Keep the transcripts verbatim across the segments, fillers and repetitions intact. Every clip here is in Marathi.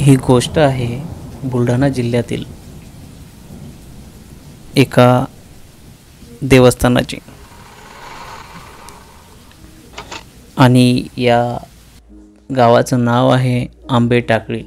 ही गोष्ट आहे बुलढाणा जिल्ह्यातील एका देवस्थानाची आणि या गावाचं नाव आहे आंबेटाकळी।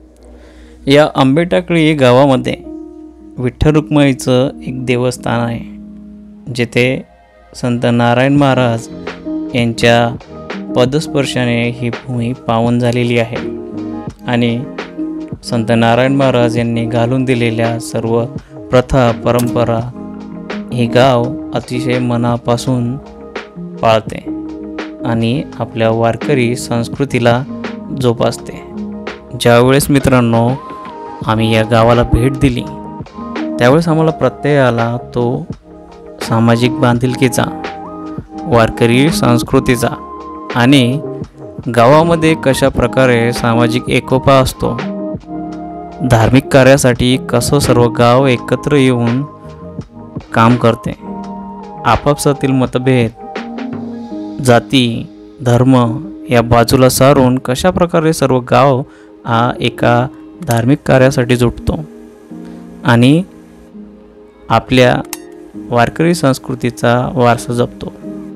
या आंबेटाकळी गावामध्ये विठ्ठल रुक्माईचं एक देवस्थान आहे, जिथे संत नारायण महाराज यांच्या पदस्पर्शाने ही भूमी पावन झालेली आहे आणि संत नारायण महाराज यांनी घालून दिलेल्या सर्व प्रथा परंपरा हे गाव अतिशय मनापासून पाळते आणि आपल्या वारकरी संस्कृतीला जोपासते। ज्यावेळेस मित्रांनो आम्ही या गावाला भेट दिली त्यावेळेस आम्हाला प्रत्यय आला तो सामाजिक बांधिलकीचा, वारकरी संस्कृतीचा आणि गावामध्ये कशा प्रकारे सामाजिक एकोपा असतो, धार्मिक कार्यासाठी कसं सर्व गाव एकत्र येऊन काम करते, आपापसातील मतभेद, जाती, धर्म या बाजूला सारून कशा प्रकारे सर्व गाव हा एका धार्मिक कार्यासाठी जुटतो आणि आपल्या वारकरी संस्कृतीचा वारसा जपतो।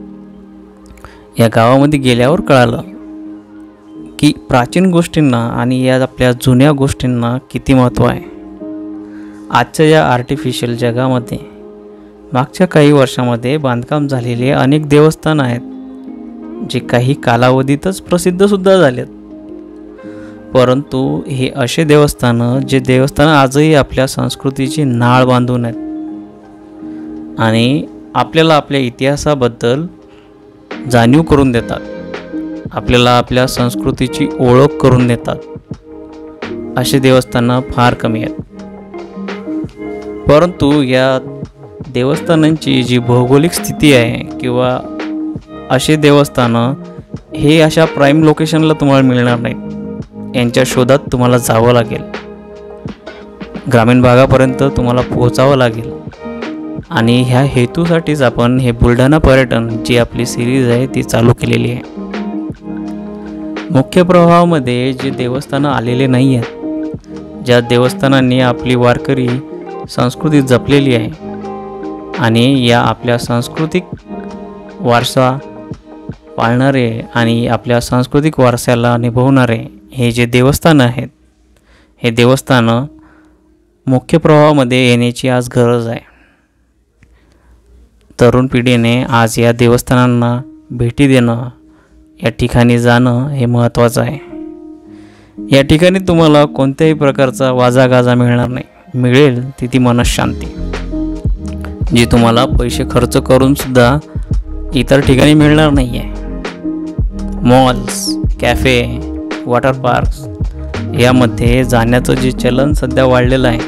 या गावामध्ये गेल्यावर कळालं की प्राचीन गोष्टींना आणि या आपल्या जुन्या गोष्टींना किती महत्त्व आहे। आजच्या या आर्टिफिशियल जगामध्ये मागच्या काही वर्षामध्ये बांधकाम झालेले अनेक देवस्थान आहेत, जे काही कालावधीतच प्रसिद्धसुद्धा झालेत, परंतु हे असे देवस्थानं जे देवस्थानं आजही आपल्या संस्कृतीची नाळ बांधून आहेत आणि आपल्याला आपल्या इतिहासाबद्दल जाणीव करून देतात, आपल्याला आपल्या संस्कृतीची ओळख करून देतात। असे देवस्थानं फार कमी आहेत, परंतु या देवस्थानांची जी भौगोलिक स्थिती आहे किंवा असे देवस्थानं हे अशा प्राईम लोकेशनला तुम्हाला मिळणार नाहीत, यांच्या शोधात तुम्हाला जावं लागेल, ग्रामीण भागापर्यंत तुम्हाला पोहोचावं लागेल आणि ह्या हेतूसाठीच आपण हे बुलढाणा पर्यटन जी आपली सिरीज आहे ती चालू केलेली आहे। मुख्य प्रवाहामध्ये जे देवस्थानं आलेले नाही आहेत, ज्या देवस्थानांनी आपली वारकरी संस्कृती जपलेली आहे आणि या आपल्या सांस्कृतिक वारसा पाळणारे आणि आपल्या सांस्कृतिक वारशाला निभवणारे हे जे देवस्थानं आहेत, हे देवस्थानं मुख्य प्रवाहामध्ये येण्याची आज गरज आहे। तरुण पिढीने आज या देवस्थानांना भेटी देणं, या ठिकाणी जाणं हे महत्त्वाचं आहे। या ठिकाणी तुम्हाला कोणत्याही प्रकारचा वाजागाजा मिळणार नाही, मिळेल ती ती मनःशांती, जी तुम्हाला पैसे खर्च करून सुद्धा इतर ठिकाणी मिळणार नाही आहे। मॉल्स, कॅफे, वॉटर पार्क्स यामध्ये जाण्याचं जे चलन सध्या वाढलेलं आहे,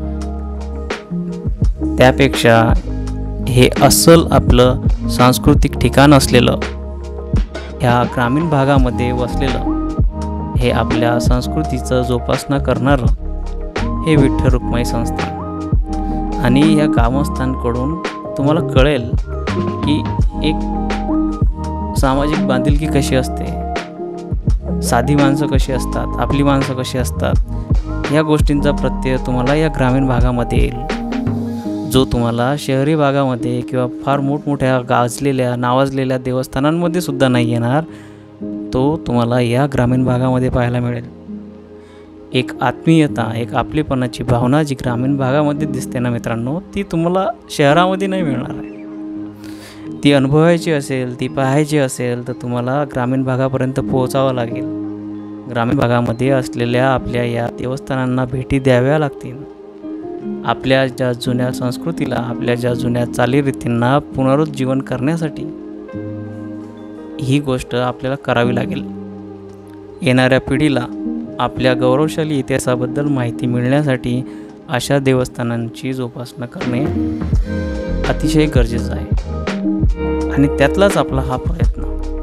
त्यापेक्षा हे अस्सल आपलं सांस्कृतिक ठिकाण असलेलं, ह्या ग्रामीण भागामध्ये वसलेलं हे आपल्या संस्कृतीचं जोपासना करणारं हे विठ्ठल रुक्माई संस्थान आणि या ग्रामस्थांकडून तुम्हाला कळेल की एक सामाजिक बांधिलकी कशी असते, साधी माणसं कशी असतात, आपली माणसं कशी असतात, या गोष्टींचा प्रत्यय तुम्हाला या ग्रामीण भागामध्ये येईल, जो तुम्हाला शहरी भागामध्ये किंवा फार मोठमोठ्या गाजलेल्या नावाजलेल्या देवस्थानांमध्ये सुद्धा नाही येणार, तो तुम्हाला या ग्रामीण भागामध्ये पाहायला मिळेल। एक आत्मीयता, एक आपलेपणाची भावना जी ग्रामीण भागामध्ये दिसते ना मित्रांनो, ती तुम्हाला शहरामध्ये नाही मिळणार आहे। ती अनुभवायची असेल, ती पाहायची असेल तर तुम्हाला ग्रामीण भागापर्यंत पोहोचावं लागेल, ग्रामीण भागामध्ये असलेल्या आपल्या या देवस्थानांना भेटी द्याव्या लागतील, आपल्या ज्या जुन्या संस्कृतीला, आपल्या ज्या जुन्या चालीरीतींना पुनरुज्जीवन करण्यासाठी ही गोष्ट आपल्याला करावी लागेल। येणाऱ्या पिढीला आपल्या गौरवशाली इतिहासाबद्दल माहिती मिळण्यासाठी अशा देवस्थानांची जोपासना करणे अतिशय गरजेचं आहे आणि त्यातलाच आपला हा प्रयत्न।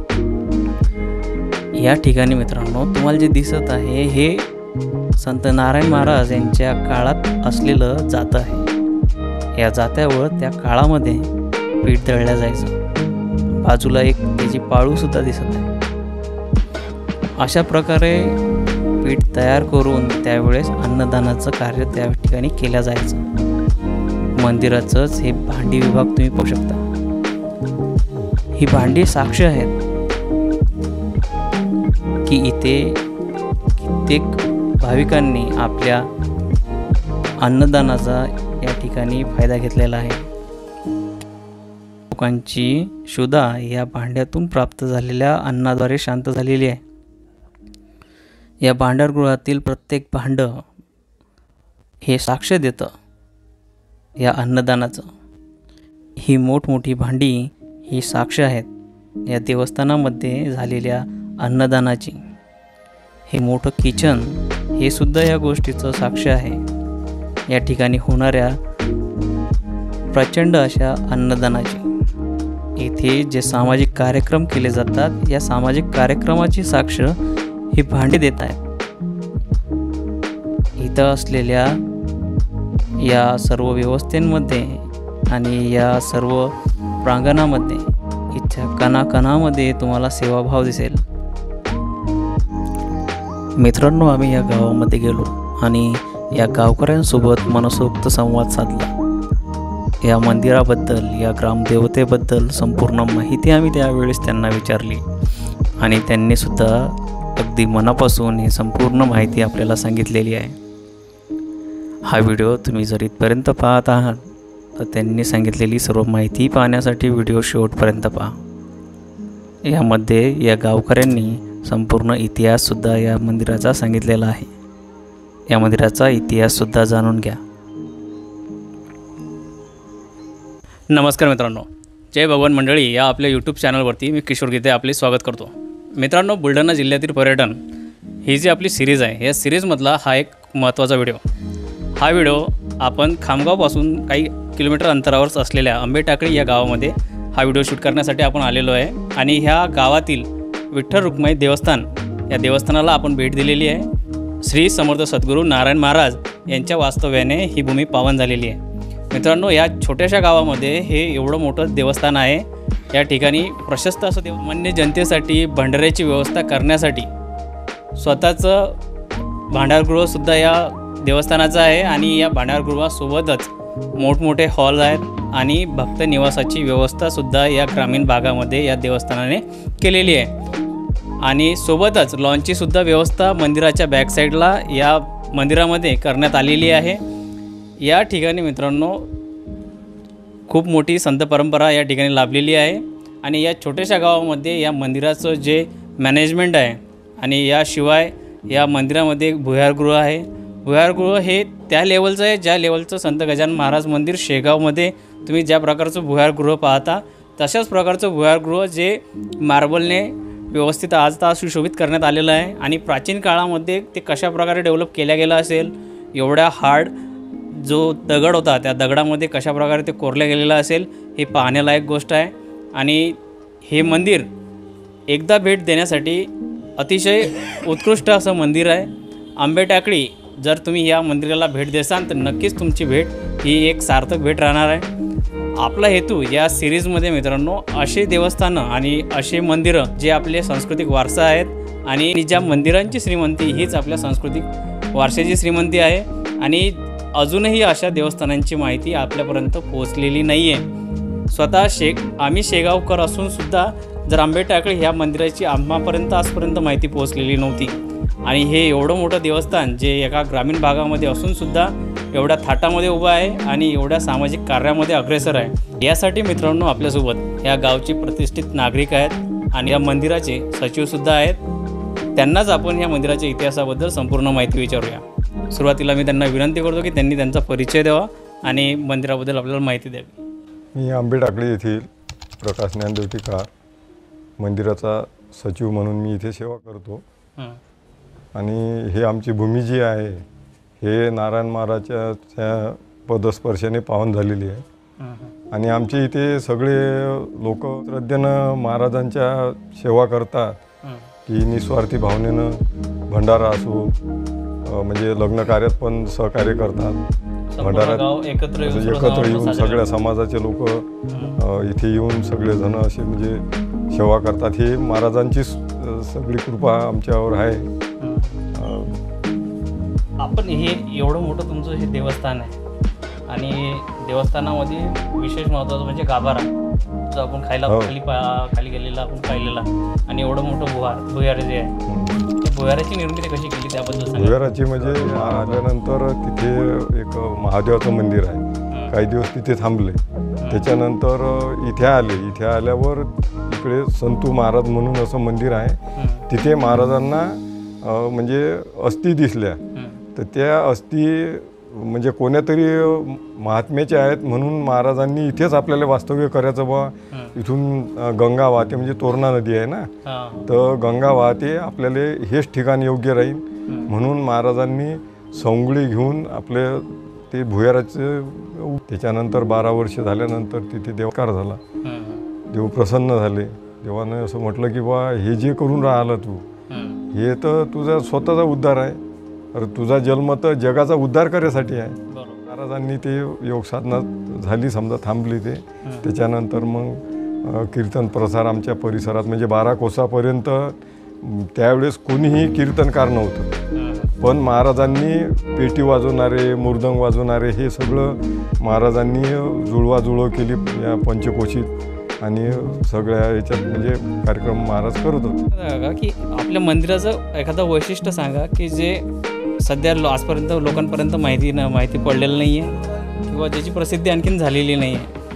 या ठिकाणी मित्रांनो तुम्हाला जे दिसत आहे हे संत नारायण महाराज यांच्या काळात असलेलं जातं आहे। या जात्यावर त्या काळामध्ये पीठ दळल्या जायचं, बाजूला एक त्याची पाळूसुद्धा दिसत आहे। अशा प्रकारे पीठ तयार करून त्यावेळेस अन्नदानाचं कार्य त्या ठिकाणी केलं जायचं। मंदिराचंच हे भांडी विभाग तुम्ही पाहू शकता। ही भांडी साक्ष आहेत की इथे कित्येक भाविकांनी आपल्या अन्नदानाचा या ठिकाणी फायदा घेतलेला आहे। लोकांची क्षुधा या भांड्यातून प्राप्त झालेल्या अन्नाद्वारे शांत झालेली आहे। या भांडारगृहातील प्रत्येक भांडं हे साक्ष देतं या अन्नदानाचं। ही मोठमोठी भांडी ही साक्ष आहेत या देवस्थानामध्ये झालेल्या अन्नदानाची। हे मोठं किचन हे सुद्धा या गोष्टीचं साक्ष आहे। या ठिकाणी होणाऱ्या प्रचंड अशा अन्नदानाची। इथे जे सामाजिक कार्यक्रम केले जातात या सामाजिक कार्यक्रमाची साक्ष ही भांडी देत आहेत। इथं असलेल्या या सर्व व्यवस्थेमध्ये आणि या सर्व प्रांगणामध्ये इथच्या कणाकणामध्ये तुम्हाला सेवाभाव दिसेल। मित्रांनो, आम्ही या गावामध्ये गेलो आणि या गावकऱ्यांसोबत मनसोक्त संवाद साधला। या मंदिराबद्दल, या ग्रामदेवतेबद्दल संपूर्ण माहिती आम्ही त्यावेळेस त्यांना विचारली आणि त्यांनीसुद्धा अगदी मनापासून ही संपूर्ण माहिती आपल्याला सांगितलेली आहे। हा व्हिडिओ तुम्ही जर इथपर्यंत पाहत आहात तर त्यांनी सांगितलेली सर्व माहिती पाहण्यासाठी व्हिडिओ शेवटपर्यंत पहा। यामध्ये या गावकऱ्यांनी संपूर्ण इतिहाससुद्धा या मंदिराचा सांगितलेला आहे। या मंदिराचा इतिहाससुद्धा जाणून घ्या। नमस्कार मित्रांनो, जय भगवान मंडळी या आपल्या यूट्यूब चॅनलवरती मी किशोर गीते आपले स्वागत करतो। मित्रांनो, बुलढाणा जिल्ह्यातील पर्यटन ही जी आपली सिरीज आहे या सिरीजमधला हा एक महत्त्वाचा व्हिडिओ। हा व्हिडिओ आपण खामगावपासून काही किलोमीटर अंतरावर असलेल्या आंबेटाकळी या गावामध्ये हा व्हिडिओ शूट करण्यासाठी आपण आलेलो आहे आणि ह्या गावातील विठ्ठल रुक्माई देवस्थान या देवस्थानाला आपण भेट दिलेली आहे। श्री समर्थ सद्गुरू नारायण महाराज यांच्या वास्तव्याने ही भूमी पावन झालेली आहे। मित्रांनो, या छोट्याशा गावामध्ये हे एवढं मोठं देवस्थान आहे। या ठिकाणी प्रशस्त असं देवमान्य जनतेसाठी भंडाऱ्याची व्यवस्था करण्यासाठी स्वतःचं भांडारगृहसुद्धा या देवस्थानाचं आहे आणि या भांडारगृहासोबतच मोठमोठे हॉल आहेत आणि भक्त निवासाची व्यवस्थासुद्धा या ग्रामीण भागामध्ये या देवस्थानाने केलेली आहे आणि सोबतच लॉनचीसुद्धा व्यवस्था मंदिराच्या बॅकसाईडला या मंदिरामध्ये करण्यात आलेली आहे। या ठिकाणी मित्रांनो खूप मोठी संत परंपरा या ठिकाणी लाभलेली आहे आणि या छोट्याशा गावामध्ये या मंदिराचं जे मॅनेजमेंट आहे आणि याशिवाय या मंदिरामध्ये भुयारगृह आहे। भुयारगृह हे त्या लेवलचं आहे ज्या लेवलचं संत गजानन महाराज मंदिर शेगावमध्ये तुम्ही ज्या प्रकारचं भुयारगृह पाहता तशाच प्रकारचं भुयारगृह जे मार्बलने व्यवस्थित आज तास सुशोभित करण्यात आलेलं आहे आणि प्राचीन काळामध्ये ते कशा प्रकारे डेव्हलप केल्या गेलं असेल, एवढ्या हार्ड जो दगड होता त्या दगडामध्ये कशा प्रकारे ते कोरल्या गेलेलं असेल हे पाहण्यालायक गोष्ट आहे। आणि हे मंदिर एकदा भेट देण्यासाठी अतिशय उत्कृष्ट असं मंदिर आहे। आंबेटाकळी जर तुम्ही या मंदिराला भेट देसाल तर नक्कीच तुमची भेट ही एक सार्थक भेट राहणार आहे। आपला हेतू या सिरीजमध्ये मित्रांनो असे देवस्थानं आणि असे मंदिरं जे आपले सांस्कृतिक वारसा आहेत आणि ज्या मंदिरांची श्रीमंती हीच आपल्या सांस्कृतिक वारशाची श्रीमंती आहे आणि अजूनही अशा देवस्थानांची माहिती आपल्यापर्यंत पोहोचलेली नाही आहे। स्वतः शे आम्ही शेगावकर असूनसुद्धा जर आंबेटाकळी ह्या मंदिराची आम्हापर्यंत आजपर्यंत माहिती पोहोचलेली नव्हती आणि हे एवढं मोठं देवस्थान जे एका ग्रामीण भागामध्ये असूनसुद्धा एवढ्या थाटामध्ये उभं आहे आणि एवढ्या सामाजिक कार्यामध्ये अग्रेसर आहे। यासाठी मित्रांनो आपल्यासोबत या गावचे प्रतिष्ठित नागरिक आहेत आणि या मंदिराचे सचिवसुद्धा आहेत। त्यांनाच आपण या मंदिराच्या इतिहासाबद्दल संपूर्ण माहिती विचारूया। सुरुवातीला मी त्यांना विनंती करतो की त्यांनी त्यांचा परिचय द्यावा आणि मंदिराबद्दल आपल्याला माहिती द्यावी। मी आंबेटाकळी येथील प्रकाश ज्ञानदेव टिकार मंदिराचा सचिव म्हणून मी इथे सेवा करतो आणि हे आमची भूमी जी आहे हे नारायण महाराजाच्या पदस्पर्शाने पावन झालेली आहे आणि आमचे इथे सगळे लोक श्रद्धेनं महाराजांच्या सेवा करतात की निस्वार्थी भावनेनं भंडारा असो म्हणजे लग्न कार्यात पण सहकार्य करतात। भंडारात एकत्र येऊन सगळ्या समाजाचे लोक इथे येऊन सगळेजण असे म्हणजे सेवा करतात। ही महाराजांची सगळी कृपा आमच्यावर आहे आपण हे एवढं मोठं तुमचं हे देवस्थान आहे आणि देवस्थानामध्ये विशेष महत्त्वाचं म्हणजे गाभारा जो आपण खायला हो. खाली पा खाली गेलेला आपण पाहिलेला आणि एवढं मोठं भुहार भुयार जे आहे त्या भुयाराची निर्मिती कशी केली त्याबद्दल सांगा. भुयाराची म्हणजे आल्यानंतर तिथे एक महादेवाचं मंदिर आहे, काही दिवस तिथे थांबले. त्याच्यानंतर इथे आले. इथे आल्यावर इकडे संतू महाराज म्हणून असं मंदिर आहे. तिथे महाराजांना अ, म्हणजे अस्थी दिसल्या. तर त्या अस्थी म्हणजे कोण्यातरी महात्म्याचे आहेत म्हणून महाराजांनी इथेच आपल्याला वास्तव्य करायचं बा. इथून गंगा वाहते म्हणजे तोरणा नदी आहे ना, तर गंगा वाहते, आपल्याला हेच ठिकाण योग्य राहील म्हणून महाराजांनी सवंगडी घेऊन आपले ते भुयाराचं. त्याच्यानंतर बारा वर्ष झाल्यानंतर तिथे देवकार झाला. देव प्रसन्न झाले. देवानं असं म्हटलं की बा हे जे करून राहिलं तू हे तर तुझा स्वतःचा उद्धार आहे, अरे तुझा जन्म तर जगाचा उद्धार करायसाठी आहे. महाराजांनी ते योग साधना झाली समजा थांबली. ते त्याच्यानंतर मग कीर्तन प्रसार आमच्या परिसरात म्हणजे बारा कोसापर्यंत त्यावेळेस कोणीही कीर्तनकार नव्हतं. पण महाराजांनी पेटी वाजवणारे मृदंग वाजवणारे हे सगळं महाराजांनी जुळवाजुळव केली या पंचकोशीत आणि सगळ्या याच्यात म्हणजे कार्यक्रम महाराज करत होते. की आपल्या मंदिराचं एखादं वैशिष्ट्य सांगा की जे सध्या लो आजपर्यंत लोकांपर्यंत माहिती न माहिती पडलेलं नाही आहे किंवा ज्याची प्रसिद्धी आणखीन झालेली नाही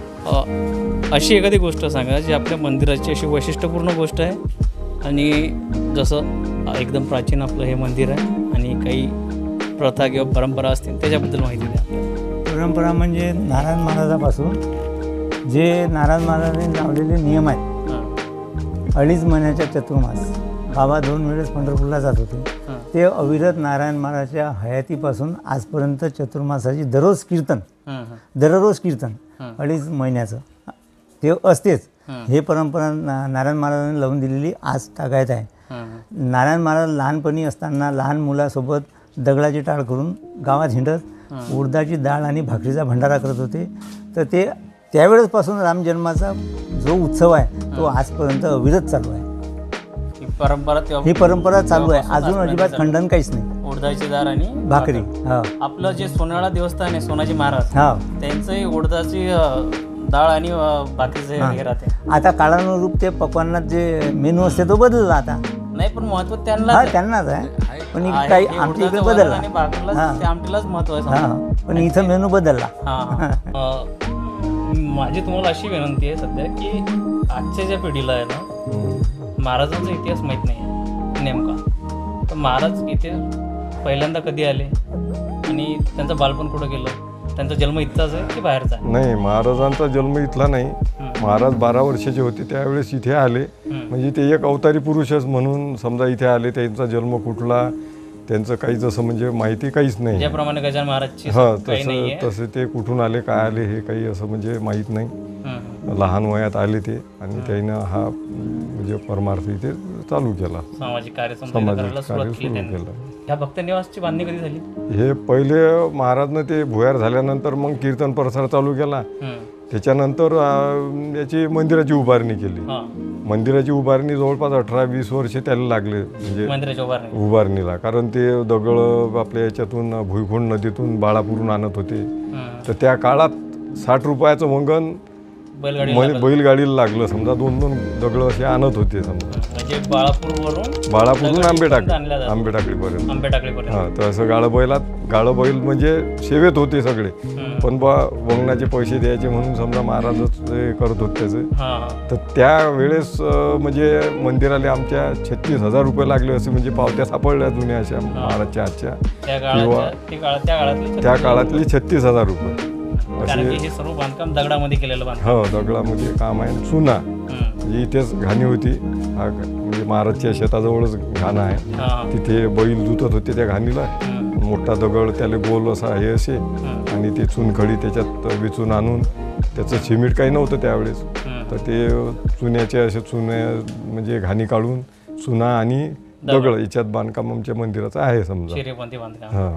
आहे. अशी एखादी गोष्ट सांगा जी आपल्या मंदिराची अशी वैशिष्ट्यपूर्ण गोष्ट आहे आणि जसं एकदम प्राचीन आपलं हे मंदिर आहे आणि काही प्रथा किंवा परंपरा असतील त्याच्याबद्दल माहिती द्या. परंपरा म्हणजे नारायण महाराजापासून जे नारायण महाराजांनी लावलेले नियम आहेत. अडीच महिन्याच्या चतुर्मास बाबा दोन वेळेस पंढरपूरला जात होते. ते अविरत नारायण महाराजांच्या हयातीपासून आजपर्यंत चतुर्मासाची दररोज कीर्तन दररोज कीर्तन अडीच महिन्याचं ते असतेच. हे परंपरा ना नारायण महाराजांनी लावून दिलेली आज तागायत आहे. नारायण महाराज लहानपणी असताना लहान मुलासोबत दगडाची टाळ करून गावात हिंडत उडदाची डाळ आणि भाकरीचा भंडारा करत होते. तर ते त्यावेळेसपासून रामजन्माचा जो उत्सव आहे तो आजपर्यंत अविरत चालू आहे. परंपरा ही परंपरा चालू आहे अजून अजिबात खंडन काहीच नाही. उडदाची डाळ आणि भाकरी. हा आपलं जे सोनाळा देवस्थान आहे सोनाजी महाराज हा त्यांचंही उडदाची डाळ आणि भाकरीचं हे राहते. आता काळानुरूप ते पक्वान्नात जे मेनू असते तो बदलला आता नाही पण महत्व त्यांना हा त्यांनाच आहे पण काही आमच्या इकडे बदलला. आमटीलाच महत्व आहे. हा पण इथं मेनू बदलला. हा माझी तुम्हाला अशी विनंती आहे सध्या की आजच्या ज्या पिढीला आहे ना महाराजांचा इतिहास माहीत नाही आहे नेमका. तर महाराज इथे पहिल्यांदा कधी आले आणि त्यांचं बालपण कुठं गेलं, त्यांचा जन्म इथलाच आहे की बाहेरचा आहे? नाही, महाराजांचा जन्म इथला नाही. महाराज बारा वर्षाचे होते त्यावेळेस इथे आले. म्हणजे ते एक अवतारी पुरुषच म्हणून समजा इथे आले. त्यांचा जन्म कुठला त्यांचं काही जसं म्हणजे माहिती काहीच नाही. ज्याप्रमाणे गजानन महाराजची हां तसं तसे ते कुठून आले काय आले हे काही असं म्हणजे माहीत नाही. लहान वयात आले ते आणि त्यानं हा म्हणजे परमार्थ इथे चालू केला. सामाजिक कार्य सामाजिक कार्य सुरू केलं. ह्या भक्त निवासची बांधणी कधी झाली? हे पहिले महाराजनं ते भुयार झाल्यानंतर मग कीर्तन प्रसार चालू केला. त्याच्यानंतर याची मंदिराची उभारणी केली. मंदिराची उभारणी जवळपास अठरा वीस वर्ष त्याला लागले म्हणजे उभारणीला. कारण ते दगड आपल्या याच्यातून भुईखोंड नदीतून बाळापूरून आणत होते. तर त्या काळात साठ रुपयाचं मंगन बैलगाडीला लागलं समजा. दोन दोन दगड असे आणत होते समजा बाळापूरवरून बाळापूरून आंबे टाकले आंबे टाकळीपर्यंत. हां तर असं गाळं बैलात गाळं बैल म्हणजे सेवेत होते सगळे. पण बा वंगणाचे पैसे द्यायचे म्हणून समजा महाराजच करत होते त्याचे. तर त्यावेळेस म्हणजे मंदिराला आमच्या छत्तीस हजार रुपये लागले असे म्हणजे पावत्या सापडल्या जुन्या अशा महाराजच्या आजच्या किंवा त्या काळातली छत्तीस हजार रुपये असे सर्व बांधकाम दगडामध्ये केलेलं बांधकाम. हो दगडामध्ये काम आहे. चुना म्हणजे इथेच घाणी होती. हा म्हणजे महाराजच्या शेताजवळच घाण आहे. तिथे बैल धुतत होते त्या घाणीला. मोठा दगड त्याला गोल असा हे असे आणि ते चुनखडी त्याच्यात वेचून आणून त्याचं सिमेंट काही नव्हतं त्यावेळेस. तर ते चुन्याचे असे चुन्या म्हणजे घाणी काढून चुना आणि दगड याच्यात बांधकाम आमच्या मंदिराचं आहे समजा. हां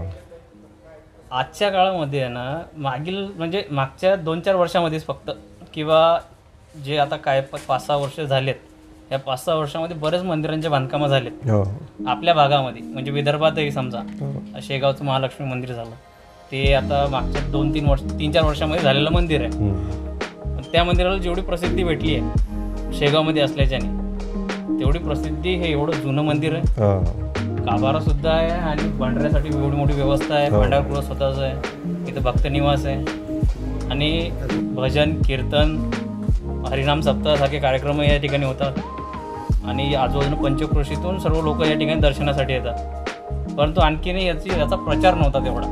आजच्या काळामध्ये आहे ना मागील म्हणजे मागच्या दोन चार वर्षामध्येच फक्त किंवा जे आता काय पाच सहा वर्ष झालेत या पाच सहा वर्षामध्ये बरेच मंदिरांचे बांधकामं झालेत हो आपल्या भागामध्ये. म्हणजे विदर्भातही समजा शेगावचं महालक्ष्मी मंदिर झालं, ते आता मागच्या दोन तीन वर्ष तीन चार वर्षामध्ये झालेलं मंदिर आहे. हम्म. पण त्या मंदिराला जेवढी प्रसिद्धी भेटली आहे शेगावमध्ये असल्याच्याने, तेवढी प्रसिद्धी हे एवढं जुनं मंदिर आहे. हा. गाभारा सुद्धा आहे आणि भांडऱ्यासाठी एवढी मोठी व्यवस्था आहे. भांडारगृह स्वतःच आहे, इथं भक्त निवास आहे आणि भजन कीर्तन हरिनाम सप्ताहासारखे कार्यक्रमही या ठिकाणी होतात आणि आजूबाजूला पंचक्रोशीतून सर्व लोक या ठिकाणी दर्शनासाठी येतात. परंतु आणखीनही याची याचा प्रचार नव्हता तेवढा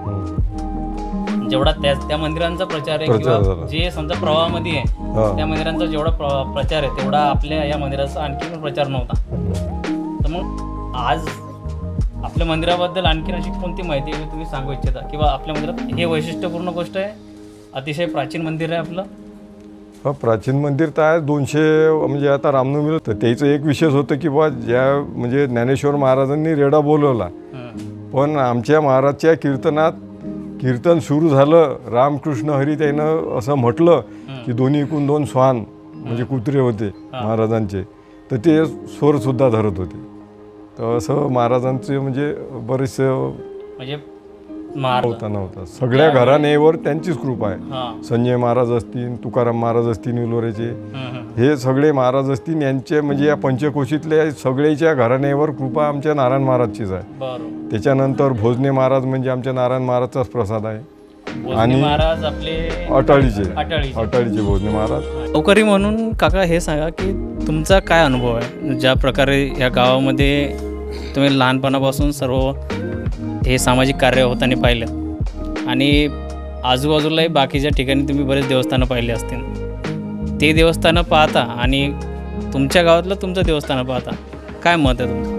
हम्म. जेवढा त्या त्या मंदिरांचा प्रचार आहे प्रचार किंवा झाला. जे समजा प्रवाहामध्ये आहे हा. त्या मंदिरांचा जेवढा प्र प्रचार आहे तेवढा आपल्या या मंदिराचा आणखी पण प्रचार नव्हता. तर मग आज आपल्या मंदिराबद्दल आणखीन अशी कोणती माहिती आहे तुम्ही सांगू इच्छिता किंवा आपल्या मंदिरात हे वैशिष्ट्यपूर्ण गोष्ट आहे, अतिशय प्राचीन मंदिर आहे आपलं? हा प्राचीन मंदिर तर आहे. दोनशे म्हणजे आता रामनवमीला तर त्याचं एक विशेष होतं की बा ज्या म्हणजे ज्ञानेश्वर महाराजांनी रेडा बोलवला, पण आमच्या महाराजच्या कीर्तनात कीर्तन सुरू झालं, रामकृष्ण हरी त्यानं असं म्हटलं की दोन्ही एकूण दोन श्वान म्हणजे कुत्रे होते महाराजांचे, तर ते स्वरसुद्धा धरत होते. तर असं महाराजांचे म्हणजे बरेचसे म्हणजे होता नव्हता. सगळ्या घराण्यावर त्यांचीच कृपा आहे. हां संजय महाराज असतील, तुकाराम महाराज असतील विलोरेचे, हे सगळे महाराज असतील, यांचे म्हणजे या पंचकोशीतल्या सगळ्याच्या घराण्यावर कृपा आमच्या नारायण महाराजचीच आहे. बरोबर. त्याच्यानंतर भोजने महाराज म्हणजे आमच्या नारायण महाराजचाच प्रसाद आहे. आणि महाराज आपले अटाळीचे अटाळीचे अटाळीचे भोजने महाराज. गावकरी म्हणून काका हे सांगा की तुमचा काय अनुभव आहे, ज्या प्रकारे या गावामध्ये तुम्ही लहानपणापासून सर्व हे सामाजिक कार्य होताना पाहिलं आणि आजूबाजूलाही बाकीच्या ठिकाणी तुम्ही बरेच देवस्थानं पाहिले असतील. ते देवस्थानं पाहता आणि तुमच्या गावातलं तुमचं देवस्थानं पाहता काय मत आहे तुमचं?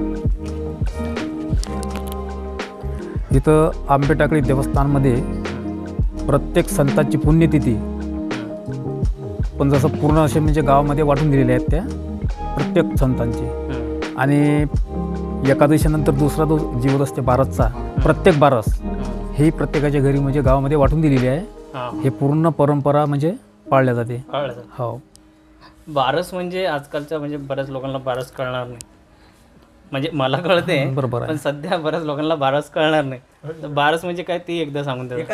इथं आंबेटाकळी देवस्थानमध्ये प्रत्येक संतांची पुण्यतिथी पण जसं पूर्ण असे म्हणजे गावामध्ये वाटून दिलेले आहेत त्या प्रत्येक संतांची. आणि एकादशीनंतर दुसरा जो जीवन असते बारसचा, प्रत्येक बारस ही प्रत्येकाच्या घरी म्हणजे गावामध्ये वाटून दिलेली आहे. हे पूर्ण परंपरा म्हणजे पाळल्या जाते. हो. बारस म्हणजे आजकालच्या म्हणजे बऱ्याच लोकांना बारस कळणार नाही. म्हणजे मला कळते बरोबर आहे, पण सध्या बऱ्याच लोकांना बारस कळणार नाही. तर बारस म्हणजे काय ते एकदा सांगून द्या.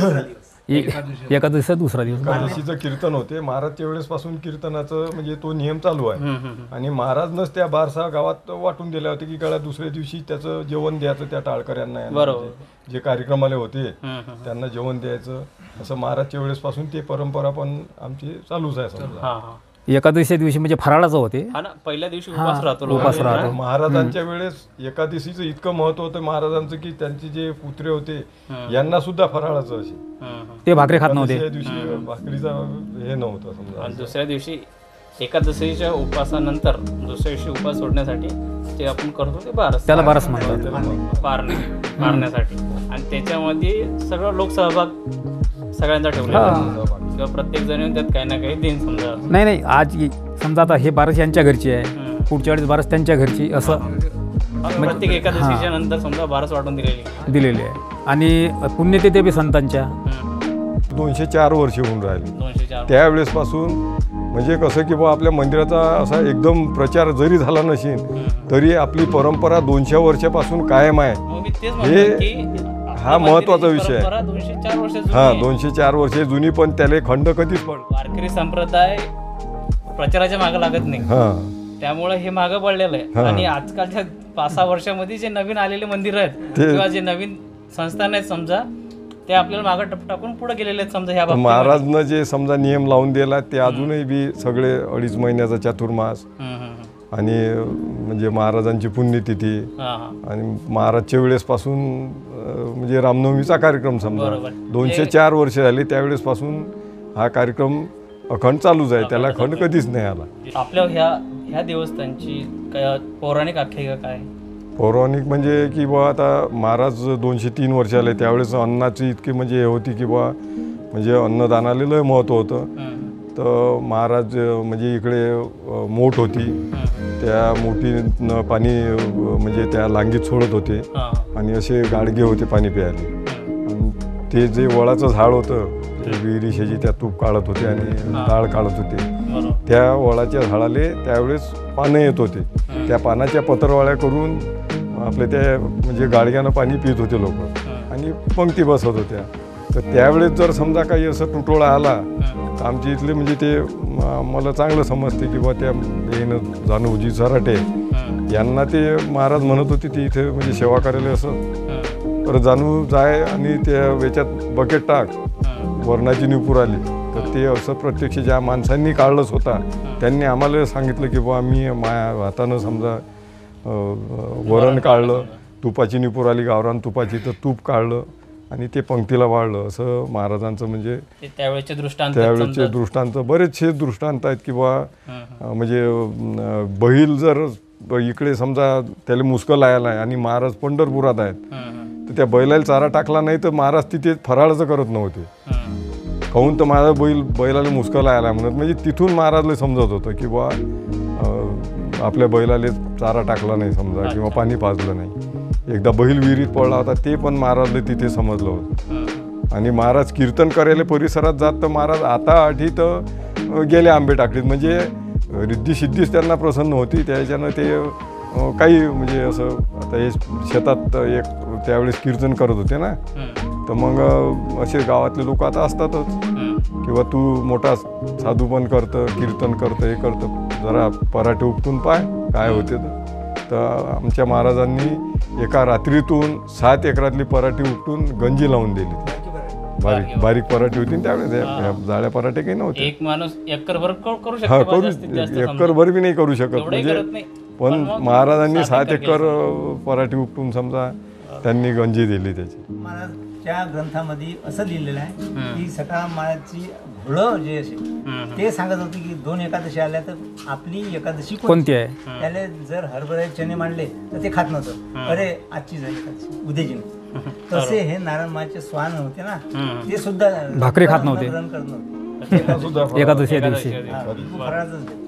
एकादशीचा दुसरा दिवस एकादशीचं कीर्तन होते महाराजच्या वेळेस पासून कीर्तनाचं म्हणजे तो नियम चालू आहे. आणि महाराजनंच त्या बारसा गावात वाटून दिल्या होते की गळा दुसऱ्या दिवशी त्याचं जेवण द्यायचं त्या टाळकऱ्यांना, बरोबर, जे कार्यक्रमाला होते त्यांना जेवण द्यायचं, असं महाराजच्या वेळेस पासून ते परंपरा पण आमची चालूच आहे समजा. एकादशीच्या दिवशी म्हणजे फराळाचं होते. हा ना, पहिल्या दिवशी उपवास राहतो. उपवास राहतो. महाराजांच्या वेळेस एकादशीचं इतकं महत्व होतं महाराजांचं की त्यांचे जे पुत्रे होते यांना सुद्धा फराळाचं असे ते भाकरी खात नव्हते. त्या दिवशी भाकरीचा हे नव्हतं समजा. आणि दुसऱ्या दिवशी एकादशीच्या उपवासानंतर दुसऱ्या दिवशी उपवास सोडण्यासाठी ते आपण करतो ते बारस, त्याला बारस म्हणतात, पारणे मारण्यासाठी. आणि त्याच्यामध्ये सगळं लोकसहभाग सगळ्यांचा ठेवला किंवा प्रत्येक जण त्यात काही ना काही देईन समजा. नाही नाही आज समजा आता हे बारस यांच्या घरची आहे, पुढच्या वेळेस बारस त्यांच्या घरची, असं प्रत्येक एकादशीच्या नंतर समजा बारस वाटून दिलेली दिलेली आहे. आणि पुण्यतिथी बी संतांच्या दोनशे चार वर्ष होऊन राहिले. दोनशे चार त्यावेळेस पासून म्हणजे कसं की बा आपल्या मंदिराचा असा एकदम प्रचार जरी झाला नसेल तरी आपली परंपरा दोनशे वर्षापासून कायम आहे. हे हा महत्वाचा विषय आहे. दोनशे चार वर्ष हा दोनशे चार वर्षे जुनी, पण त्याला खंड कधीच पड. वारकरी संप्रदाय प्रचाराच्या मागे लागत नाही, हा त्यामुळे हे मागं पडलेलं आहे. आणि आजकालच्या पाच सहा वर्षामध्ये जे नवीन आलेले मंदिर आहेत किंवा जे नवीन संस्थान आहेत समजा, ते आपल्याला मागं टप टाकून पुढे गेलेले आहेत समजा. ह्या महाराजनं जे समजा नियम लावून दिला ते अजूनही बी सगळे अडीच महिन्याचा चातुर्मास आणि म्हणजे महाराजांची पुण्यतिथी आणि महाराजच्या वेळेस पासून म्हणजे रामनवमीचा कार्यक्रम समजा दोनशे चार वर्ष झाले त्यावेळेस पासून हा कार्यक्रम अखंड चालूच आहे. त्याला खंड कधीच नाही आला. आपल्या ह्या ह्या देवस्थानची काय पौराणिक आख्यायिका काय? पौराणिक म्हणजे की बा आता महाराज दोनशे तीन वर्ष आले त्यावेळेस अन्नाची इतकी म्हणजे हे होती की बा म्हणजे अन्नदानाला लय महत्त्व होतं. तर महाराज म्हणजे इकडे मोठ होती, त्या मोठीनं पाणी म्हणजे त्या लांगीत सोडत होते आणि असे गाडगे होते पाणी प्यायले. आणि ते जे वळाचं झाड होतं विहिरी शेजी त्या तूप काढत होते आणि हा. डाळ काढत होते. बरोबर. त्या वळाच्या झाडाले त्यावेळेस पानं येत होते. त्या पानाच्या पत्रवाळ्या करून आपले त्या म्हणजे गाडग्यानं पाणी पित होते लोक आणि पंक्ती बसत होत्या. तर त्यावेळेस जर समजा काही असं तुटवडा आला तर आमच्या इथले म्हणजे ते म- मला चांगलं समजते की बा त्या येणं जानूजी सराटे यांना ते महाराज म्हणत होते ते इथे म्हणजे सेवा करायला असं. तर जानू जाय आणि त्या याच्यात बकेट टाक, वरणाची निपूर आली. तर ते असं प्रत्यक्ष ज्या माणसांनी काढलं स्वतः त्यांनी आम्हाला सांगितलं की बा मी माया हातानं समजा अ, वरण काढलं, तुपाची निपूर आली गावरान तुपाची, तर तूप काढलं आणि ते पंक्तीला वाढलं. असं महाराजांचं म्हणजे ते त्यावेळेचे दृष्टांत त्यावेळेचे समजा. दृष्टांत बरेचसे दृष्टांत आहेत की बा हं, अ, म्हणजे अ, बैल जर इकडे समजा त्याला मुस्कं लायला आहे आणि महाराज पंढरपुरात आहेत, हं, हं, तर त्या बैलाला चारा टाकला नाही तर महाराज तिथे फराळाचं करत नव्हते. हं. काहून तर माझा बैल बैलाला मुस्कं लायला म्हणत. म्हणजे तिथून महाराजला समजत होतं की बा अ, आपल्या बैलाला चारा टाकला नाही समजा किंवा अच्छा. पाणी पाजलं नाही. एकदा बैल विहिरीत पडला होता ते पण महाराजला तिथे समजलं होतं. हं, आणि महाराज कीर्तन करायला परिसरात जात तर महाराज आता आठी तर गेले आंबे टाकलीत. म्हणजे रिद्धी सिद्धीच त्यांना प्रसन्न होती. त्याच्यानं ते अ, काही म्हणजे असं आता हे शेतात एक त्यावेळेस कीर्तन करत होते ना, हं, तर मग अ, असे गावातले लोक आता असतातच हं. किंवा तू मोठा साधू पण करतं, कीर्तन करतं, हे करतं, जरा पराठे उपटून पाय काय होते. तर तर आमच्या महाराजांनी एका रात्रीतून सात एकरातली पराठी उपटून गंजी लावून दिली. बारीक बारीक पराठी होती ना त्यावेळेस, हा. या जाळ्या पराठे काही नव्हते. एक माणूस एकरभर क- करू हा शकतो बा, करू जास्तीत जास्त समजा. एकरभर बी नाही करू शकत. एवढंही म्हणजे करत नाही. पण मग महाराजांनी सात सात एकर एकर केलं. अ, पराठी उपटून समजा त्यांनी गंजी दिली त्याची. महाराजच्या ग्रंथामध्ये असं लिहिलेलं आहे हं. की सकाळ माळाची घोळं जे असेल हं, ते सांगत होते की दोन एकादशी आल्या तर आपली एकादशी कोणती आहे? हं. त्याला जर हरभरे चणे मांडले तर ते खात नव्हतं. हं. अरे आजची झाली एकादशी उद्याची नाही. तसे हे नारायण माचे स्वान होते ना, हं. ते सुद्धा भाकरी खात नव्हते. ग्रहण करत नव्हते. एकादशी एकादशी दिवशी एकादशी हा, दिवशी. बरं. फराळाचंच घेत.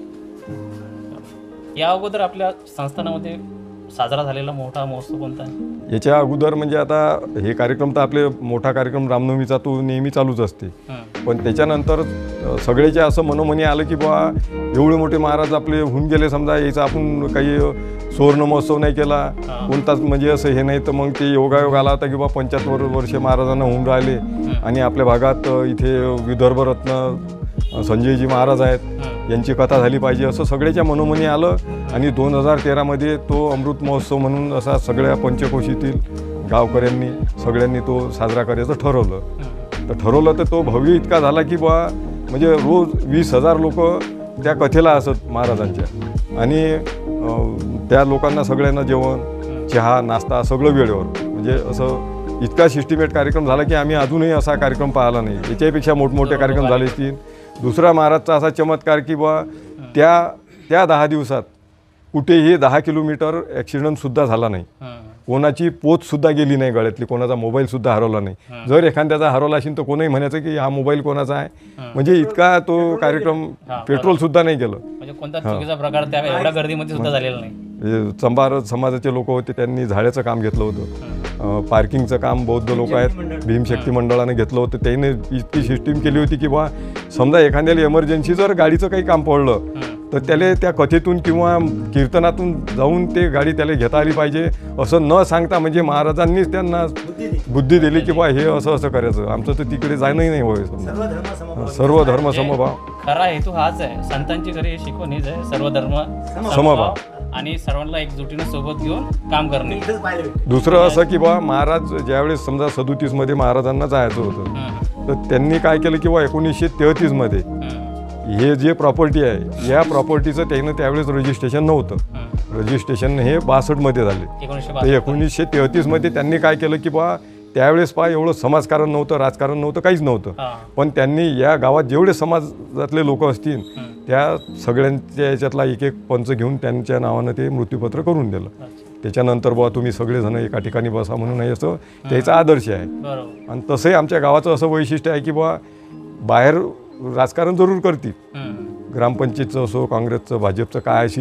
या अगोदर आपल्या संस्थानामध्ये साजरा झालेला मोठा महोत्सव कोणता आहे? याच्या अगोदर म्हणजे आता हे कार्यक्रम तर आपले मोठा कार्यक्रम रामनवमीचा तो नेहमी चालूच असते. हं, पण त्याच्यानंतर अ, सगळेचे असं मनोमनी आलं की बा एवढे मोठे महाराज आपले होऊन गेले समजा, याचा आपण काही अ, सुवर्ण महोत्सव नाही केला हा. कोणताच, म्हणजे असं हे नाही. तर मग ते योगायोग आला होता की बा पंच्याहत्तर वर्षे महाराजांना होऊन राहिले आणि आपल्या भागात अ, इथे विदर्भरत्न अ, संजयजी महाराज आहेत, हं, यांची कथा झाली पाहिजे असं सगळ्याच्या मनोमनी आलं. आणि दोन हजार तेरामध्ये तो अमृत महोत्सव म्हणून असा सगळ्या पंचकोशीतील गावकऱ्यांनी सगळ्यांनी तो साजरा करायचं ठरवलं. हं, तर ठरवलं तर तो भव्य इतका झाला की बा म्हणजे रोज वीस हजार लोक त्या कथेला असत महाराजांच्या. आणि अं, त्या लोकांना सगळ्यांना जेवण चहा नाश्ता सगळं वेळेवर, म्हणजे असं इतका सिस्टिमेट कार्यक्रम झाला की आम्ही अजूनही असा कार्यक्रम पाहिला नाही. याच्यापेक्षा मोठमोठे कार्यक्रम झाले असतील. दुसरा महाराजचा असा चमत्कार की बा त्या त्या दहा दिवसात कुठेही दहा किलोमीटर ॲक्सिडेंटसुद्धा झाला नाही. हं, कोणाची पोचसुद्धा गेली नाही गळ्यातली, कोणाचा मोबाईलसुद्धा हरवला नाही. जर एखाद्याचा हरवला असेल तर कोणीही म्हणायचं की हा मोबाईल कोणाचा आहे. म्हणजे इतका तो कार्यक्रम हा, पेट्रोलसुद्धा नाही गेलं. म्हणजे कोणता चुकीचा प्रकार त्या एवढ्या गर्दीमध्ये सुद्धा झालेला नाही. हे चंबार समाजाचे लोक होते, त्यांनी झाडाचं काम घेतलं होतं. अं, पार्किंगचं काम बौद्ध लोक आहेत भीमशक्ती मंडळाने घेतलं होतं. त्याने इतकी सिस्टीम केली होती की बा समजा एखाद्याला एमर्जन्सी जर गाडीचं काही काम पडलं हं, तर त्याला त्या कथेतून किंवा कीर्तनातून जाऊन ते गाडी त्याला घेता आली पाहिजे असं न सांगता, म्हणजे महाराजांनीच त्यांना बुद्धी दिली की बा हे असं असं करायचं. आमचं तर तिकडे जाणंही नाही होय. समजा सर्व धर्म समभाव. सर्व धर्म समभाव. खरा हेतू हाच आहे. संतांची खरी ही शिकवण हीच आहे. सर्व धर्म समभाव. आणि सर्वांना एकजुटीने सोबत घेऊन काम करणे. इथंच पाहिलं भेटतं. दुसरं असं की बा महाराज ज्यावेळेस समजा सदोतीसमध्ये महाराजांना जायचं होतं, हं, तर त्यांनी काय केलं की बा एकोणीसशे तेहतीसमध्ये हं, हे जे प्रॉपर्टी आहे या प्रॉपर्टीचं त्यानं त्यावेळेस रजिस्ट्रेशन नव्हतं. हं. रजिस्ट्रेशन हे बासष्टमध्ये झाले. एकोणीसशे तर बासष्ट. एकोणीसशे तेहतीसमध्ये त्यांनी काय केलं की बा त्यावेळेस पहा एवढं समाजकारण नव्हतं, राजकारण नव्हतं, काहीच नव्हतं. हा. पण त्यांनी या गावात जेवढे समाजातले लोक असतील हं. त्या सगळ्यांच्या याच्यातला एक एक पंच घेऊन त्यांच्या नावानं ते मृत्यूपत्र करून दिलं. अच्छा. त्याच्यानंतर बुवा तुम्ही सगळेजण एका ठिकाणी बसा म्हणून हे असं त्याचा आदर्श आहे. बरोबर. आणि तसंही आमच्या गावाचं असं वैशिष्ट्य आहे की बुवा बाहेर राजकारण जरूर करतील, हं, ग्रामपंचायतचं असो काँग्रेसचं भाजपचं काय असेल ते,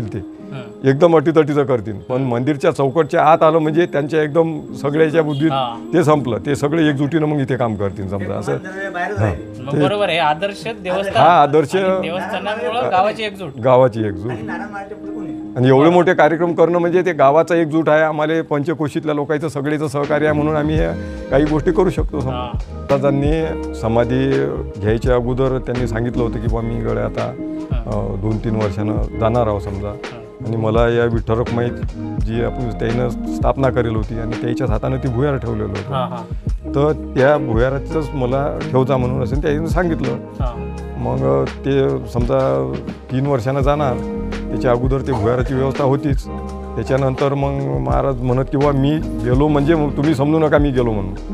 एकदम अटीतटीचं करतील, पण मंदिरच्या चौकटच्या आत आलं म्हणजे त्यांच्या एकदम सगळ्याच्या बुद्धीत ते संपलं, ते सगळे एकजुटीनं मग इथे काम करतील समजा असं. मग बरोबर आहे, आदर्श देवस्थान हा आदर्श देवस्थानामुळे गावाची एकजूट गावाची एकजूट आणि एवढे मोठे कार्यक्रम करणं म्हणजे ते गावाचा एकजूट आहे. आम्हाला पंचकोशीतल्या लोकांचं सगळेचं सहकार्य आहे म्हणून आम्ही ह्या काही गोष्टी करू शकतो. महाराजांनी समाधी घ्यायच्या अगोदर त्यांनी सांगितलं होतं की बा मी गड्या आता दोन तीन वर्षानं जाणार आहो समजा, आणि मला या विठ्ठल रखुमाई जी आपण त्यानं स्थापना करेल होती आणि त्याच्याच हातानं ती भुयार ठेवलेलं होतं, तर त्या भुयाराचंच मला ठेवजा म्हणून असं त्याने सांगितलं. मग ते समजा तीन वर्षानं जाणार, त्याच्या अगोदर ते भुयाराची व्यवस्था होतीच. त्याच्यानंतर मग महाराज म्हणत की बा मी गेलो म्हणजे मग तुम्ही समजू नका मी गेलो म्हणून.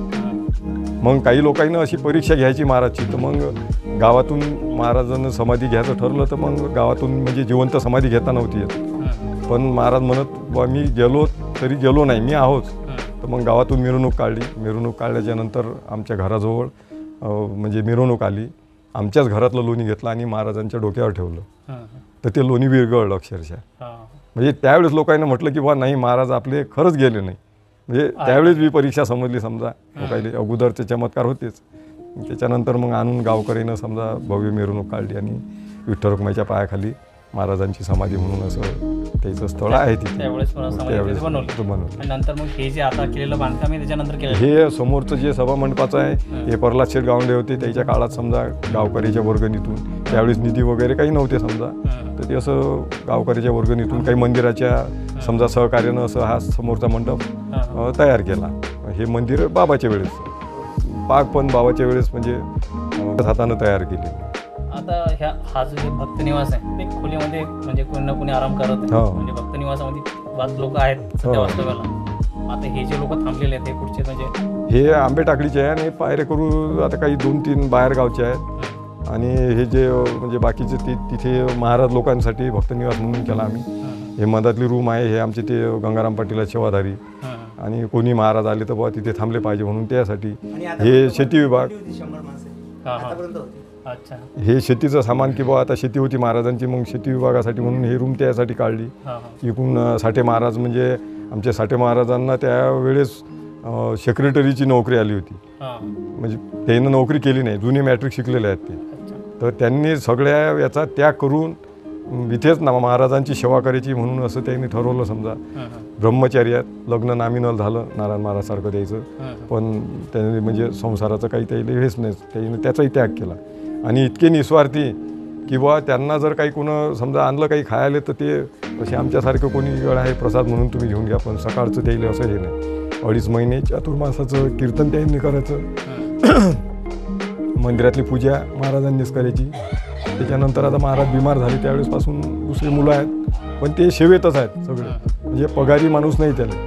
मग काही लोकांना अशी परीक्षा घ्यायची महाराजची, तर मग गावातून महाराजांना समाधी घ्यायचं ठरलं, तर मग गावातून म्हणजे जिवंत समाधी घेता नव्हती येत. पण महाराज म्हणत बा मी गेलो तरी गेलो नाही, मी आहोच. तर मग गावातून मिरवणूक काढली. मिरवणूक काढल्याच्यानंतर आमच्या घराजवळ म्हणजे मिरवणूक आली. आमच्याच घरातलं लोणी घेतलं आणि महाराजांच्या डोक्यावर ठेवलं, तर ते लोणी विरघळलं अक्षरशः. म्हणजे त्यावेळेस लोकांना म्हटलं की बा नाही महाराज आपले खरंच गेले नाही. म्हणजे त्यावेळेस मी परीक्षा समजली समजा. लोकांनी अगोदरचे चमत्कार होतेच. त्याच्यानंतर मग आणून गावकऱ्यानं समजा भव्य मिरवणूक काढली आणि विठ्ठल रखुमाईच्या पायाखाली महाराजांची समाधी म्हणून असं त्याचं स्थळ आहे तिथे. त्यावेळेस बनवलं. नंतर मग हे जे आता केलेलं बांधकाम आहे त्याच्यानंतर केलं हे समोरचं जे सभा मंडपाचं आहे हे प्रल्हाद शेठ गावंडे होते. त्याच्या काळात समजा गावकऱ्याच्या वर्गणीतून, त्यावेळेस निधी वगैरे काही नव्हते समजा, तर ते असं गावकऱ्याच्या वर्गणीतून काही मंदिराच्या समजा सहकार्यानं असं हा समोरचा मंडप तयार केला. हे मंदिर बाबाच्या वेळेस, पाक पण बाबाच्या वेळेस म्हणजे हातानं तयार केली. आता ह्या हा जो भक्त निवास आहे ते खोलीमध्ये म्हणजे कोणी ना कोणी आराम करत आहे, म्हणजे भक्त निवासामध्ये पाच लोक आहेत सध्या वास्तव्याला. आता हे जे लोक थांबलेले आहेत हे कुठचे म्हणजे हे आंबे टाकळीचे आहे आणि पायरे करू आता काही दोन तीन बाहेर गावचे आहेत. आणि हे जे म्हणजे बाकीचे ते तिथे महाराज लोकांसाठी भक्त निवास म्हणून केला आम्ही. हे मधातली रूम आहे, हे आमचे ते गंगाराम पाटील सेवाधारी, आणि कोणी महाराज आले तर बाबा तिथे थांबले पाहिजे म्हणून त्यासाठी. हे शेती विभाग, अच्छा हे शेतीचं सामान की बाबा आता शेती होती महाराजांची, मग शेती विभागासाठी म्हणून हे रूम त्यासाठी काढली. इकडून साठे महाराज म्हणजे आमच्या साठे महाराजांना त्यावेळेस सेक्रेटरीची नोकरी आली होती, म्हणजे त्यानं नोकरी केली नाही, जुने मॅट्रिक शिकलेले आहेत ते. तर त्यांनी सगळ्या याचा त्याग करून इथेच ना महाराजांची सेवा करायची म्हणून असं त्यांनी ठरवलं समजा. ब्रह्मचर्यात लग्न नामिनल झालं नारायण महाराजसारखं द्यायचं, पण त्यांनी म्हणजे संसाराचं काही त्याला हेच नाही, त्याने त्याचाही त्याग केला. आणि इतके निस्वार्थी की बा त्यांना जर काही कोण समजा आणलं काही खायला तर ते असे आमच्यासारखं कोणी वेळ आहे प्रसाद म्हणून तुम्ही घेऊन घ्या, पण सकाळचं त्याला असं हे नाही. अडीच महिने चातुर्मासाचं कीर्तन त्यांनी करायचं, मंदिरातली पूजा महाराजांनीच करायची. त्याच्यानंतर आता महाराज बिमार झाले त्यावेळेसपासून दुसरे मुलं आहेत, पण ते सेवेतच आहेत सगळे, म्हणजे पगारी माणूस नाही त्याला.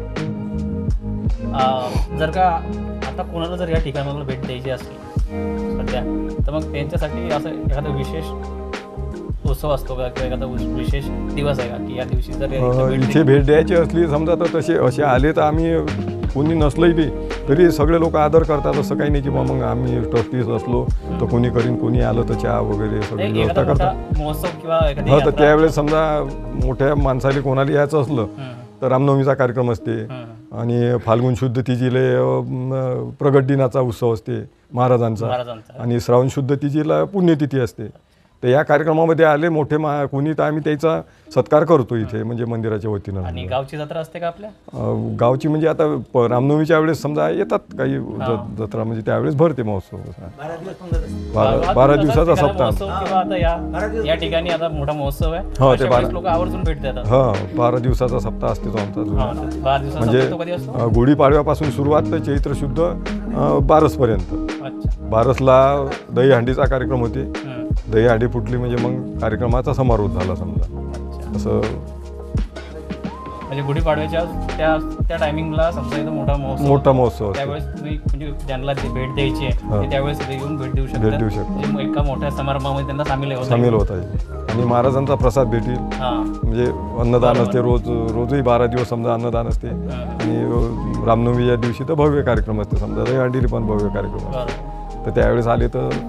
जर का आता कोणाला जर या ठिकाणाला भेट द्यायची असली सध्या, तर मग त्यांच्यासाठी असं एखादा विशेष उत्सव असतो का किंवा एखादा विशेष दिवस आहे का की या दिवशी जर इथे भेट द्यायची असली समजा तर तसे असे आले तर आम्ही कोणी नसलंही बी तरी सगळे लोक आदर करतात. असं काही नाही की मग आम्ही ट्रस्टीज असलो तर कोणी करीन, कोणी आलं तर चहा वगैरे सगळी व्यवस्था करतात. महोत्सव किंवा हो, तर त्यावेळेस समजा मोठ्या माणसाला कोणाला यायचं असलं तर रामनवमीचा कार्यक्रम असते, आणि फाल्गुन शुद्ध तिजीले प्रगट दिनाचा उत्सव असते महाराजांचा, आणि श्रावण शुद्ध तिजीला पुण्यतिथी असते. तर या कार्यक्रमामध्ये आले मोठे मा कोणी तर आम्ही त्याचा सत्कार करतो इथे म्हणजे मंदिराच्या वतीनं. आणि गावची जत्रा असते का आपल्या गावची म्हणजे आता रामनवमीच्या वेळेस समजा येतात काही जत्रा, म्हणजे त्यावेळेस भरते महोत्सव. बारा बारा दिवसाचा सप्ताह या ठिकाणी आता मोठा महोत्सव आहे. हो, ते बारा लोक आवर्जून भेट देतात. हा, बारा दिवसाचा सप्ताह असते तो आमचा. म्हणजे गुढीपाडव्यापासून सुरुवात तर चैत्र शुद्ध बारसपर्यंत. बारसला दहीहंडीचा कार्यक्रम होते, दहीहंडी फुटली म्हणजे मग कार्यक्रमाचा समारोप झाला समजा. असं म्हणजे गुढीपाडव्याच्या त्या त्या टायमिंगला समजा इथं मोठा महोत्सव मोठा महोत्सव त्यावेळेस तुम्ही म्हणजे ज्यांना भेट द्यायची आहे त्यावेळेस येऊन भेट देऊ शकता. भेट देऊ शकता. एका मोठ्या समारंभामध्ये त्यांना सामील सामील होता येईल आणि महाराजांचा प्रसाद भेटेल. म्हणजे अन्नदान असते रोज, रोजही बारा दिवस समजा अन्नदान असते. आणि रामनवमी या दिवशी तर भव्य कार्यक्रम असते समजा, दहीहंडीला पण भव्य कार्यक्रम असते. तर त्यावेळेस आले तर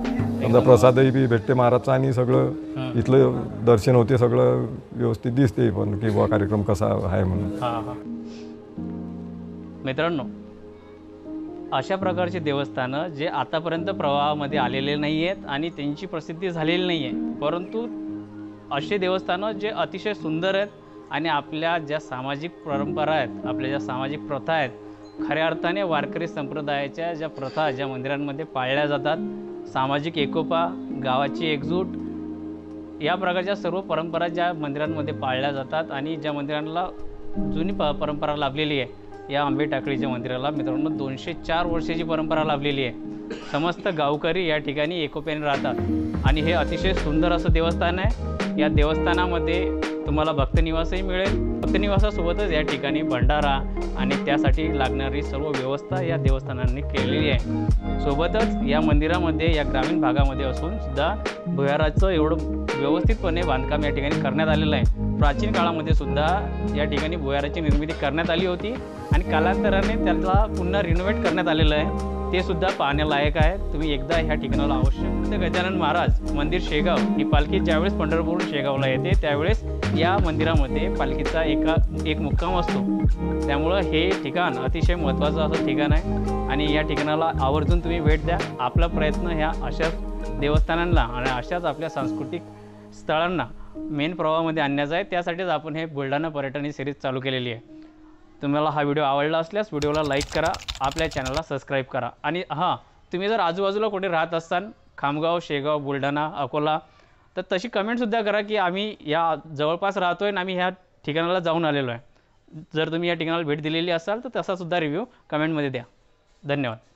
समजा प्रसादही बी भेटते महाराजचा आणि सगळं इथलं दर्शन होते, सगळं व्यवस्थित दिसते पण की बुवा कार्यक्रम कसा आहे म्हणून. हां हां मित्रांनो, अशा प्रकारचे देवस्थानं जे आतापर्यंत प्रवाहामध्ये आलेले नाही आहेत आणि त्यांची प्रसिद्धी झालेली नाही आहे, परंतु असे देवस्थानं जे अतिशय सुंदर आहेत आणि आपल्या ज्या सामाजिक परंपरा आहेत, आपल्या ज्या सामाजिक प्रथा आहेत, खऱ्या अर्थाने वारकरी संप्रदायाच्या ज्या प्रथा ज्या मंदिरांमध्ये पाळल्या जातात, सामाजिक एकोपा, गावाची एकजूट, या प्रकारच्या सर्व परंपरा ज्या मंदिरांमध्ये पाळल्या जातात आणि ज्या मंदिरांना जुनी प परंपरा लाभलेली आहे, या आंबे टाकळीच्या मंदिराला मित्रांनो दोनशे चार वर्षाची परंपरा लाभलेली आहे. समस्त गावकरी या ठिकाणी एकोप्याने राहतात आणि हे अतिशय सुंदर असं देवस्थान आहे. या देवस्थानामध्ये तुम्हाला भक्तनिवासही मिळेल. भक्तनिवासासोबतच या ठिकाणी भंडारा आणि त्यासाठी लागणारी सर्व व्यवस्था या देवस्थानांनी केलेली आहे. सोबतच या मंदिरामध्ये या ग्रामीण भागामध्ये असून सुद्धा भुयाराचं एवढं व्यवस्थितपणे बांधकाम या ठिकाणी करण्यात आलेलं आहे. प्राचीन काळामध्ये सुद्धा या ठिकाणी भुयाराची निर्मिती करण्यात आली होती आणि कालांतराने त्याला पुन्हा रिनोव्हेट करण्यात आलेलं आहे. ते सुद्धा पाहण्यालायक आहे. तुम्ही एकदा ह्या ठिकाणाला अवश्य. गजानन महाराज मंदिर शेगाव ही पालखी ज्यावेळेस पंढरपूरहून शेगावला येते त्यावेळेस या मंदिरामध्ये पालखीचा एका एक मुक्काम असतो. त्यामुळं हे ठिकाण अतिशय महत्त्वाचं असं ठिकाण आहे आणि या ठिकाणाला आवर्जून तुम्ही भेट द्या. आपला प्रयत्न ह्या अशाच देवस्थानांना आणि अशाच आपल्या सांस्कृतिक स्थळांना मेन प्रवाहामध्ये आणण्याचा आहे. त्यासाठीच आपण हे बुलढाणा पर्यटन ही सिरीज चालू केलेली आहे. तुम्हाला हा व्हिडिओ आवडला असल्यास व्हिडिओला लाईक करा, आपल्या चॅनलला सबस्क्राईब करा आणि हां, तुम्ही जर आजूबाजूला कुठे राहत असाल, खामगाव, शेगाव, बुलढाणा, अकोला, तर तशी कमेंटसुद्धा करा की आम्ही या जवळपास राहतो आहे आणि आम्ही ह्या ठिकाणाला जाऊन आलेलो आहे. जर तुम्ही या ठिकाणाला भेट दिलेली असाल तर तसासुद्धा रिव्ह्यू कमेंटमध्ये द्या. धन्यवाद.